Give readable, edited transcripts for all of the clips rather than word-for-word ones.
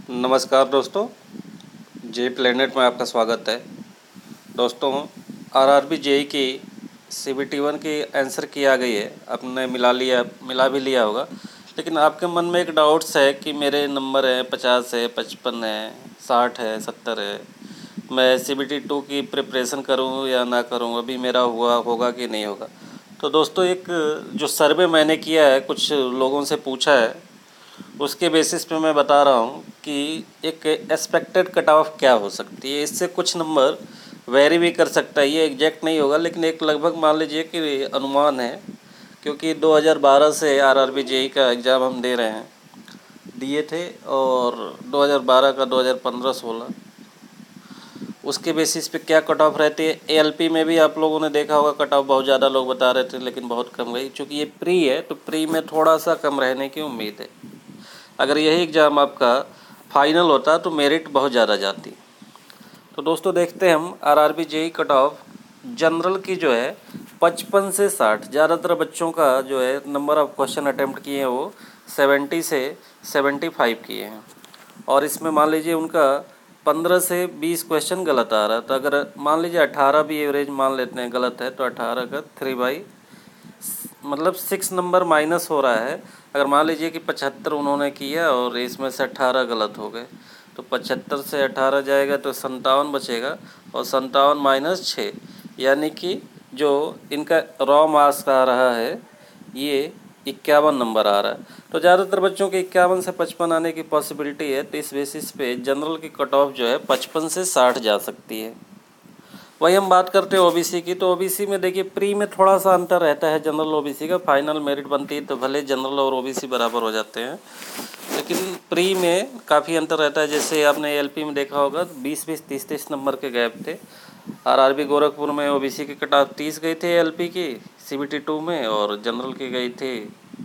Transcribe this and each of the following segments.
नमस्कार दोस्तों, जे प्लेनेट में आपका स्वागत है। दोस्तों, आरआरबी जेई की सीबीटी 1 की आंसर की आ गई है। आपने मिला भी लिया होगा, लेकिन आपके मन में एक डाउट्स है कि मेरे नंबर हैं 50 है, 55 है, 60 है, 70 है। मैं सीबीटी 2 की प्रिपरेशन करूं या ना करूं, अभी मेरा होगा कि नहीं होगा। तो दोस्तों, एक जो सर्वे मैंने किया है, कुछ लोगों से पूछा है, उसके बेसिस पे मैं बता रहा हूँ कि एक एक्सपेक्टेड कट ऑफ क्या हो सकती है। इससे कुछ नंबर वेरी भी कर सकता है, ये एग्जैक्ट नहीं होगा, लेकिन एक लगभग मान लीजिए कि अनुमान है। क्योंकि 2012 से आरआरबी जेई का एग्ज़ाम हम दे रहे हैं, दिए थे, और 2012 का 2015-16 उसके बेसिस पे क्या कट ऑफ रहती है। एएलपी में भी आप लोगों ने देखा होगा, कट ऑफ बहुत ज़्यादा लोग बता रहे थे, लेकिन बहुत कम गई। चूँकि ये प्री है तो प्री में थोड़ा सा कम रहने की उम्मीद है। अगर यही एग्ज़ाम आपका फाइनल होता तो मेरिट बहुत ज़्यादा जाती। तो दोस्तों, देखते हैं हम RRB JE cut off general की जो है 55 से 60। ज़्यादातर बच्चों का जो है नंबर ऑफ क्वेश्चन अटेम्प्ट किए हैं वो 70 से 75 किए हैं, और इसमें मान लीजिए उनका 15 से 20 क्वेश्चन गलत आ रहा है। तो अगर मान लीजिए 18 भी एवरेज मान लेते हैं गलत है, तो 18 का 3 मतलब 6 नंबर माइनस हो रहा है। अगर मान लीजिए कि 75 उन्होंने किया और इसमें से 18 गलत हो गए, तो 75 से 18 जाएगा तो 57 बचेगा, और 57 माइनस 6 यानी कि जो इनका रॉ मार्क्स आ रहा है ये 51 नंबर आ रहा है। तो ज़्यादातर बच्चों के 51 से 55 आने की पॉसिबिलिटी है। तो इस बेसिस पे जनरल की कट ऑफ जो है 55 से 60 जा सकती है। वही हम बात करते हैं ओबीसी की। तो ओबीसी में देखिए, प्री में थोड़ा सा अंतर रहता है जनरल ओबीसी का। फाइनल मेरिट बनती है तो भले जनरल और ओबीसी बराबर हो जाते हैं, लेकिन प्री में काफ़ी अंतर रहता है। जैसे आपने एलपी में देखा होगा, 20-20, 30-30 नंबर के गैप थे। आरआरबी गोरखपुर में ओबीसी की कट ऑफ 30 गई थी एलपी की सीबीटी 2 में, और जनरल की गई थी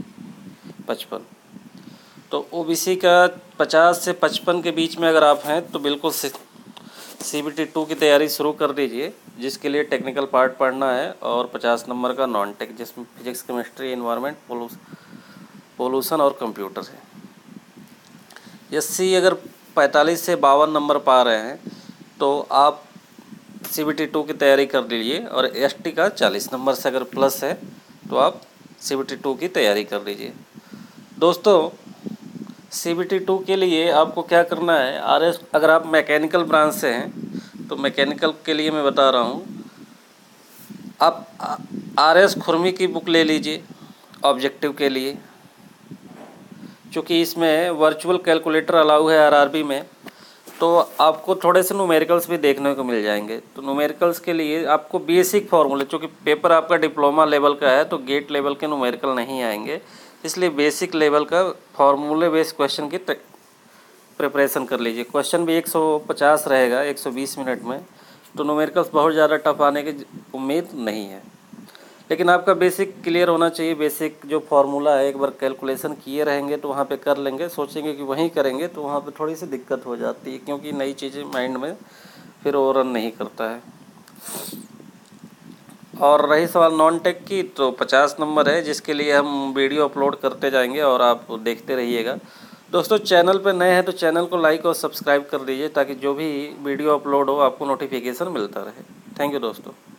55। तो ओबीसी का 50 से 55 के बीच में अगर आप हैं तो बिल्कुल सीबीटी 2 की तैयारी शुरू कर दीजिए, जिसके लिए टेक्निकल पार्ट पढ़ना है, और 50 नंबर का नॉन टेक, जिसमें फिजिक्स, केमिस्ट्री, एनवायरनमेंट, पोल्यूशन और कंप्यूटर है। एससी अगर 45 से 52 नंबर पा रहे हैं तो आप सीबीटी 2 की तैयारी कर लीजिए, और एसटी का 40 नंबर से अगर प्लस है तो आप सीबीटी 2 की तैयारी कर लीजिए। दोस्तों, सीबीटी 2 के लिए आपको क्या करना है, आरएस, अगर आप मैकेनिकल ब्रांच से हैं तो मैकेनिकल के लिए मैं बता रहा हूँ, आप आरएस खुरमी की बुक ले लीजिए ऑब्जेक्टिव के लिए। चूँकि इसमें वर्चुअल कैलकुलेटर अलाउ है आरआरबी में, तो आपको थोड़े से न्यूमेरिकल्स भी देखने को मिल जाएंगे। तो न्यूमेरिकल्स के लिए आपको बेसिक फार्मूले, चूँकि पेपर आपका डिप्लोमा लेवल का है तो गेट लेवल के न्यूमेरिकल नहीं आएंगे, इसलिए बेसिक लेवल का फार्मूले बेस्ड क्वेश्चन की प्रिपरेशन कर लीजिए। क्वेश्चन भी 150 रहेगा 120 मिनट में, तो न्यूमेरिकल्स बहुत ज़्यादा टफ आने की उम्मीद नहीं है, लेकिन आपका बेसिक क्लियर होना चाहिए। बेसिक जो फार्मूला है, एक बार कैलकुलेशन किए रहेंगे तो वहाँ पे कर लेंगे। सोचेंगे कि वहीं करेंगे तो वहाँ पे थोड़ी सी दिक्कत हो जाती है, क्योंकि नई चीज़ें माइंड में फिर ओवररन नहीं करता है। और रही सवाल नॉन टेक की, तो 50 नंबर है, जिसके लिए हम वीडियो अपलोड करते जाएंगे और आप देखते रहिएगा। दोस्तों, चैनल पर नए हैं तो चैनल को लाइक और सब्सक्राइब कर दीजिए, ताकि जो भी वीडियो अपलोड हो आपको नोटिफिकेशन मिलता रहे। थैंक यू दोस्तों।